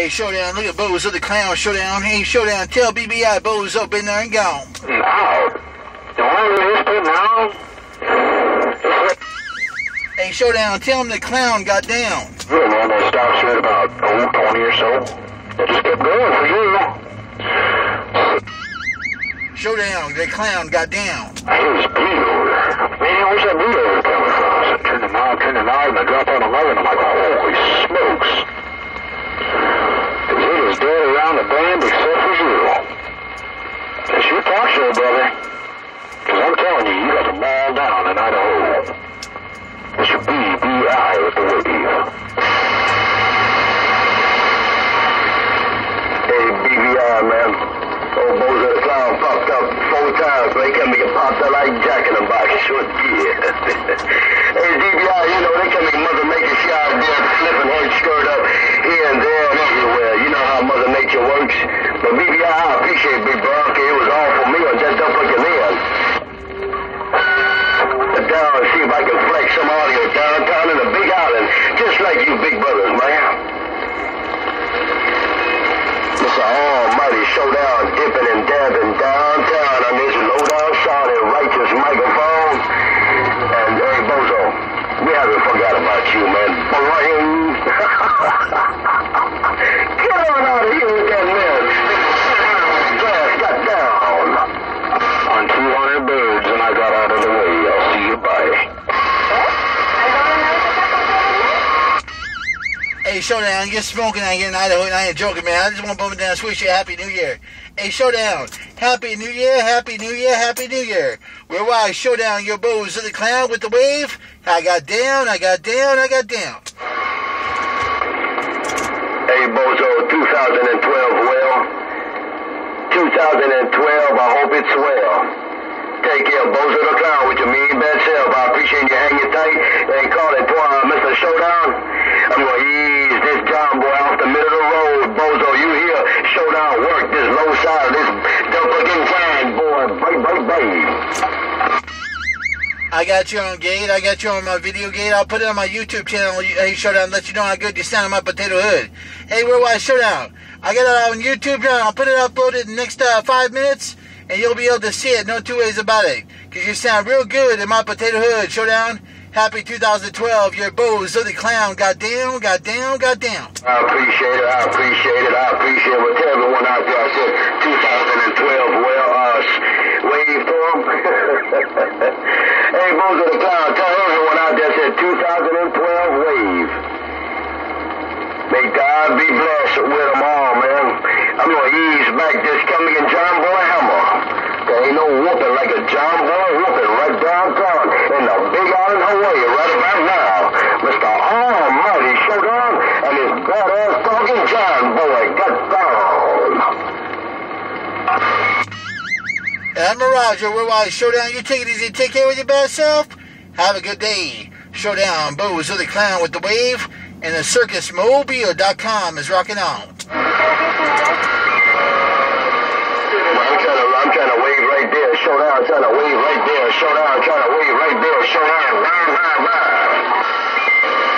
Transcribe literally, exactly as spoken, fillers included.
Hey, Showdown, look at Bozo the Clown, Showdown. Hey, Showdown, tell B B I Bozo been there and gone. No. The one who is been now? Hey, Showdown, tell him the clown got down. Yeah, man, they stopped at about oh, twenty or so. They just kept going for you. Showdown, the clown got down. I hear this bleed over there. Man, where's that bleed over coming from? So I turn the knob, turn the knob, and I drop on eleven. I'm like, holy smokes. Because it is dead around the band except for zero. It's your talk show, brother. Because I'm telling you, you got them all down in Idaho. Mister B B I with the wave. Hey, B B I, man. Old Bozo the Clown popped up four times. They come and popped up like Jack in the Box. Sure did. Hey, D B I, you know, they come and Mother Nature she out there flipping her skirt up here and there and everywhere. You know how Mother Nature works. But B B I, I appreciate Big Bro. Okay, it was all for me. I just don't fucking in. Down and see if I can flex some audio downtown in the Big Island, just like you big brothers, man. Mister Almighty Showdown dipping and dabbing downtown on this low-down sounding righteous microphone. And hey, Bozo, we haven't forgot about you, man. Boing! Get on out of here with that man. Glass got down. On two hundred birds, and I got out of the way. I'll see you, bye. Hey, Showdown, you're smoking out here in Idaho, and I ain't joking, man. I just want to bum it down and wish you a Happy New Year. Hey, Showdown, Happy New Year, Happy New Year, Happy New Year. We're why Showdown, your Bozo the Clown with the wave. I got down, I got down, I got down. Hey, Bozo, two thousand twelve, well, two thousand twelve, I hope it's well. Take care, Bozo the Clown with your mean bad self. I appreciate you hanging tight and calling for uh, Mister Showdown. I'm going to ease this John boy off the middle of the road. Bozo, you hear Showdown work this low side of this fucking fine, boy. Bye, bye, bye. I got you on Gate. I got you on my video Gate. I'll put it on my YouTube channel. Hey, Showdown, let you know how good you sound in my potato hood. Hey, Worldwide Showdown. I got it on YouTube channel. I'll put it uploaded in the next uh, five minutes. And you'll be able to see it, no two ways about it. Because you sound real good in my potato hood, Showdown. Happy two thousand twelve, your Bozo the Clown got down, got down, got down. I appreciate it, I appreciate it, I appreciate it. Well, tell everyone out there, I said two thousand twelve, well, uh, wave to them. Hey, Bozo the Clown, tell everyone out there, I said two thousand twelve, wave. May God be blessed with them all, man. I'm going to ease back this coming in John Boy Hammer. There ain't no whooping like a John Boy whooping right downtown in the Big Island, Hawaii, right about now. Mister Almighty Showdown and his badass talking John Boy got down. I'm Roger, Worldwide Showdown. You take it easy, take care of your bad self. Have a good day. Showdown, Bozo the Clown with the wave. And the circus mobile dot com is rocking on. Well, I'm trying to, I'm trying to wave right there. Showdown, trying to wave right there. Showdown, trying to wave right there. Showdown, rah, rah, rah.